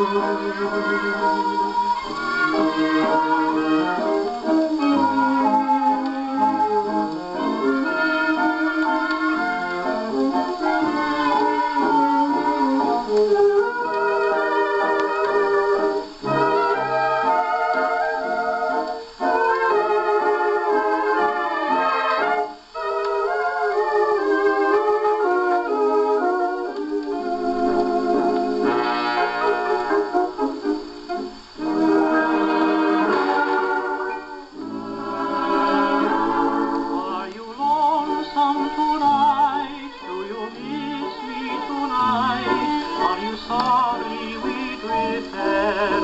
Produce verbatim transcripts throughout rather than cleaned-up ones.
Sorry we drifted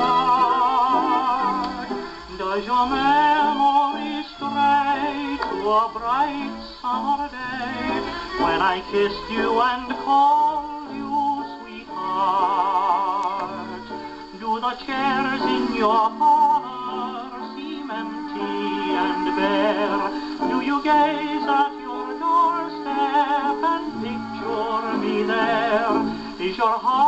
apart. Does your memory stray to a bright summer day when I kissed you and called you sweetheart? Do the chairs in your parlor seem empty and bare? Do you gaze at your doorstep and picture me there? Is your heart